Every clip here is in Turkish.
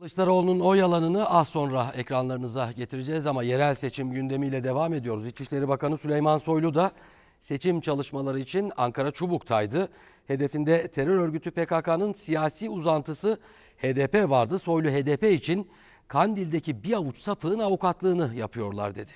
Kılıçdaroğlu'nun oy alanını az sonra ekranlarınıza getireceğiz ama yerel seçim gündemiyle devam ediyoruz. İçişleri Bakanı Süleyman Soylu da seçim çalışmaları için Ankara Çubuk'taydı. Hedefinde terör örgütü PKK'nın siyasi uzantısı HDP vardı. Soylu HDP için Kandil'deki bir avuç sapığın avukatlığını yapıyorlar dedi.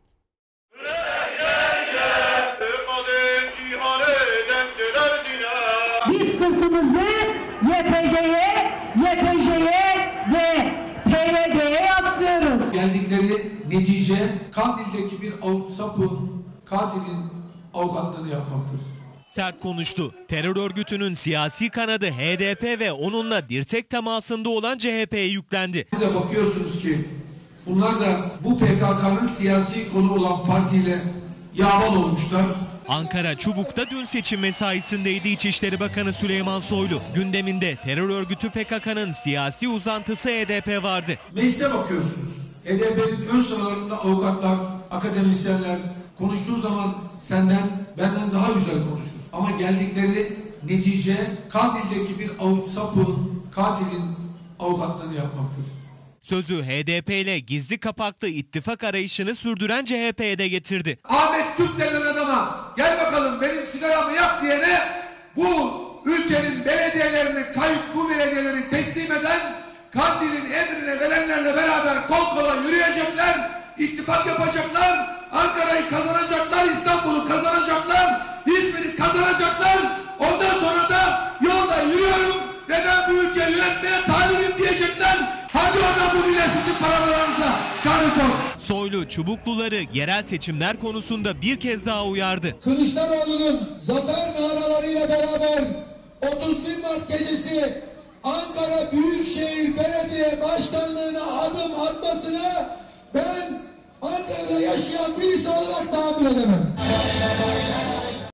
Biz sırtımızı YPG'ye, YPJ'ye ve PYD'ye yaslıyoruz. Geldikleri netice Kandil'deki bir avuç sapığın, katilin avukatlığını yapmaktır. Sert konuştu. Terör örgütünün siyasi kanadı HDP ve onunla dirsek temasında olan CHP'ye yüklendi. Bir de bakıyorsunuz ki bunlar da bu PKK'nın siyasi konu olan partiyle yavan olmuşlar. Ankara Çubuk'ta dün seçim mesaisindeydi İçişleri Bakanı Süleyman Soylu. Gündeminde terör örgütü PKK'nın siyasi uzantısı HDP vardı. Meclise bakıyorsunuz. HDP'nin ön sıralarında avukatlar, akademisyenler konuştuğu zaman senden, benden daha güzel konuşur. Ama geldikleri netice Kandil'deki bir avuç sapığın, katilin avukatlığını yapmaktır. Sözü HDP ile gizli kapaklı ittifak arayışını sürdüren CHP'ye de getirdi. Ahmet Türk denilen adama gel bakalım benim sigaramı yak diyene bu ülkenin belediyelerini kayıp bu belediyeleri teslim eden Kandil'in emrine verenlerle beraber kol kola yürüyecekler, ittifak yapacaklar, Ankara'yı kazanacaklar, İstanbul'u kazanacaklar, İzmir'i kazanacaklar. Ondan sonra da yolda yürüyorum ve ben bu ülkeyi yönetmeye talibim diyecekler. Hadi oradan bu bile sizin paralarınıza karnıton. Soylu Çubukluları yerel seçimler konusunda bir kez daha uyardı. Kılıçdaroğlu'nun zafer naralarıyla beraber 31 Mart gecesi Ankara Büyükşehir Belediye Başkanlığı'na adım atmasına ben Ankara'da yaşayan birisi olarak tahammül edemem.